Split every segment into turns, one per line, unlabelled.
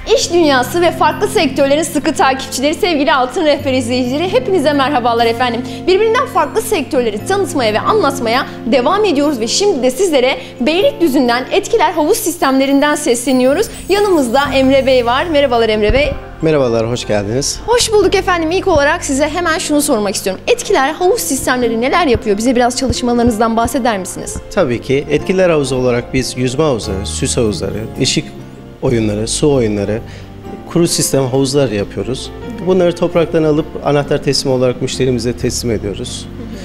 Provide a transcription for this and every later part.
İş dünyası ve farklı sektörlerin sıkı takipçileri, sevgili Altın Rehber izleyicileri, hepinize merhabalar efendim. Birbirinden farklı sektörleri tanıtmaya ve anlatmaya devam ediyoruz ve şimdi de sizlere Beylikdüzü'nden Etkiler Havuz Sistemlerinden sesleniyoruz. Yanımızda Emre Bey var. Merhabalar Emre Bey.
Merhabalar, hoş geldiniz.
Hoş bulduk efendim. İlk olarak size hemen şunu sormak istiyorum. Etkiler Havuz Sistemleri neler yapıyor? Bize biraz çalışmalarınızdan bahseder misiniz?
Tabii ki Etkiler Havuzu olarak biz yüzme havuzları, süs havuzları, ışık oyunları, su oyunları, kuru sistem havuzlar yapıyoruz. Bunları topraktan alıp anahtar teslim olarak müşterimize teslim ediyoruz.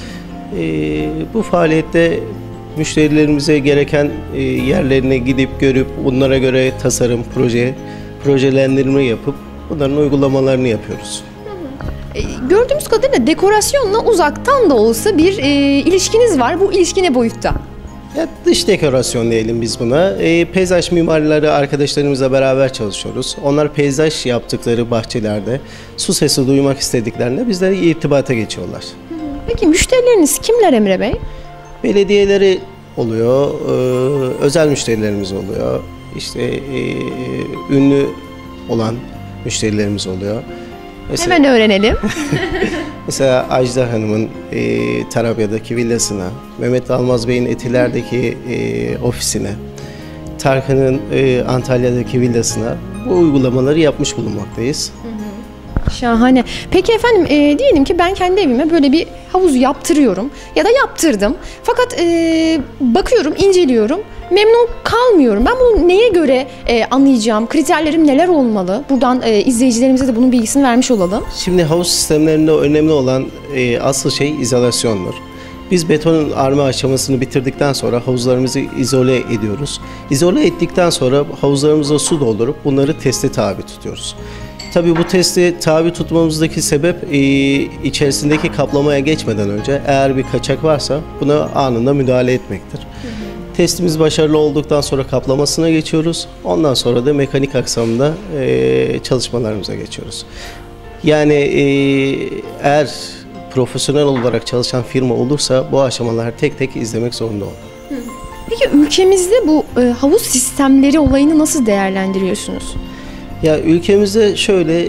Bu faaliyette müşterilerimize gereken yerlerine gidip görüp bunlara göre tasarım, projelendirme yapıp bunların uygulamalarını yapıyoruz.
Gördüğümüz kadarıyla dekorasyonla uzaktan da olsa bir ilişkiniz var. Bu ilişki ne boyutta?
Ya dış dekorasyon diyelim biz buna. Peyzaj mimarları arkadaşlarımızla beraber çalışıyoruz. Onlar peyzaj yaptıkları bahçelerde su sesi duymak istediklerinde bizlere irtibata geçiyorlar.
Peki müşterileriniz kimler Emre Bey?
Belediyeleri oluyor, özel müşterilerimiz oluyor. İşte ünlü olan müşterilerimiz oluyor.
Mesela, hemen öğrenelim.
Mesela Ajda Hanım'ın Tarabya'daki villasına, Mehmet Almaz Bey'in Etiler'deki ofisine, Tarkan'ın Antalya'daki villasına bu uygulamaları yapmış bulunmaktayız.
Şahane. Peki efendim diyelim ki ben kendi evime böyle bir havuz yaptırıyorum ya da yaptırdım. Fakat bakıyorum, inceliyorum. Memnun kalmıyorum. Ben bunu neye göre anlayacağım? Kriterlerim neler olmalı? Buradan izleyicilerimize de bunun bilgisini vermiş olalım.
Şimdi havuz sistemlerinde önemli olan asıl şey izolasyondur. Biz beton arme aşamasını bitirdikten sonra havuzlarımızı izole ediyoruz. İzole ettikten sonra havuzlarımıza su doldurup bunları teste tabi tutuyoruz. Tabii bu testi tabi tutmamızdaki sebep içerisindeki kaplamaya geçmeden önce eğer bir kaçak varsa buna anında müdahale etmektir. Testimiz başarılı olduktan sonra kaplamasına geçiyoruz. Ondan sonra da mekanik aksamda çalışmalarımıza geçiyoruz. Yani eğer profesyonel olarak çalışan firma olursa bu aşamaları tek tek izlemek zorunda olur.
Peki ülkemizde bu havuz sistemleri olayını nasıl değerlendiriyorsunuz?
Ya ülkemizde şöyle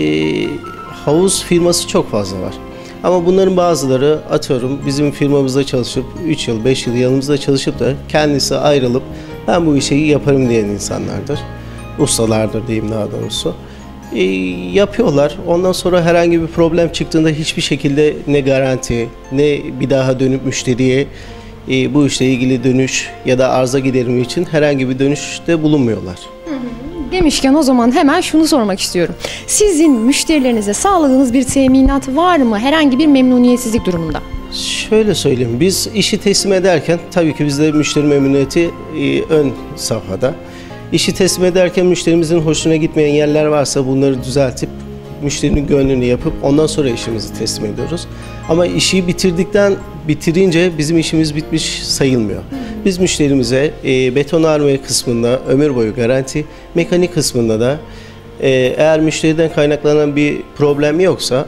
havuz firması çok fazla var. Ama bunların bazıları atıyorum bizim firmamızda çalışıp 3 yıl 5 yıl yanımızda çalışıp da kendisi ayrılıp ben bu işi yaparım diyen insanlardır. Ustalardır diyeyim daha doğrusu. Yapıyorlar. Ondan sonra herhangi bir problem çıktığında hiçbir şekilde ne garanti ne bir daha dönüp müşteriye bu işle ilgili dönüş ya da arıza giderimi için herhangi bir dönüşte bulunmuyorlar.
Demişken o zaman hemen şunu sormak istiyorum. Sizin müşterilerinize sağladığınız bir teminat var mı herhangi bir memnuniyetsizlik durumunda?
Şöyle söyleyeyim, biz işi teslim ederken tabii ki bizde müşteri memnuniyeti ön safhada. İşi teslim ederken müşterimizin hoşuna gitmeyen yerler varsa bunları düzeltip müşterinin gönlünü yapıp ondan sonra işimizi teslim ediyoruz. Ama işi bitirince bizim işimiz bitmiş sayılmıyor. Biz müşterimize betonarme kısmında ömür boyu garanti, mekanik kısmında da eğer müşteriden kaynaklanan bir problem yoksa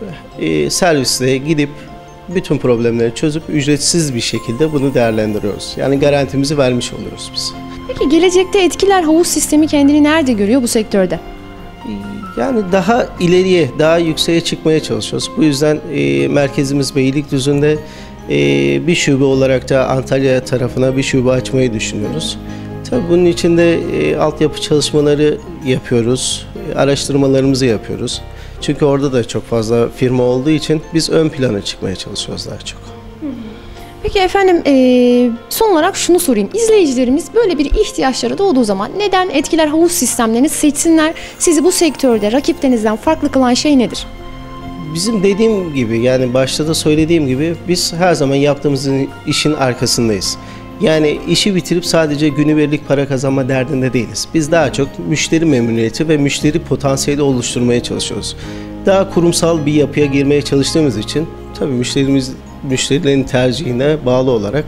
servisle gidip bütün problemleri çözüp ücretsiz bir şekilde bunu değerlendiriyoruz. Yani garantimizi vermiş oluyoruz biz.
Peki gelecekte Etkiler Havuz Sistemi kendini nerede görüyor bu sektörde?
Yani daha ileriye, daha yükseğe çıkmaya çalışıyoruz. Bu yüzden merkezimiz Beylikdüzü'nde bir şube olarak da Antalya tarafına bir şube açmayı düşünüyoruz. Tabii bunun için de altyapı çalışmaları yapıyoruz, araştırmalarımızı yapıyoruz. Çünkü orada da çok fazla firma olduğu için biz ön plana çıkmaya çalışıyoruz daha çok.
Peki efendim son olarak şunu sorayım. İzleyicilerimiz böyle bir ihtiyaçları doğduğu zaman neden Etkiler Havuz Sistemlerini seçsinler? Sizi bu sektörde rakiplerinizden farklı kılan şey nedir?
Bizim dediğim gibi yani başta da söylediğim gibi biz her zaman yaptığımız işin arkasındayız. Yani işi bitirip sadece günübirlik para kazanma derdinde değiliz. Biz daha çok müşteri memnuniyeti ve müşteri potansiyeli oluşturmaya çalışıyoruz. Daha kurumsal bir yapıya girmeye çalıştığımız için tabii müşterilerin tercihine bağlı olarak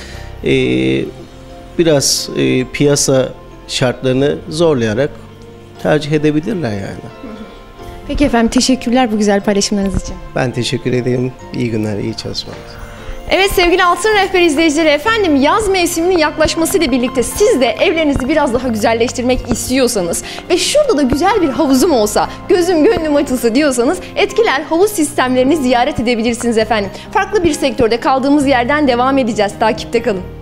biraz piyasa şartlarını zorlayarak tercih edebilirler yani.
Peki efendim teşekkürler bu güzel paylaşımlarınız için.
Ben teşekkür ederim. İyi günler, iyi çalışmalar.
Evet sevgili Altın Rehber izleyicileri, efendim yaz mevsiminin yaklaşmasıyla birlikte siz de evlerinizi biraz daha güzelleştirmek istiyorsanız ve şurada da güzel bir havuzum olsa, gözüm gönlüm açılsa diyorsanız Etkiler havuz sistemlerini ziyaret edebilirsiniz efendim. Farklı bir sektörde kaldığımız yerden devam edeceğiz. Takipte kalın.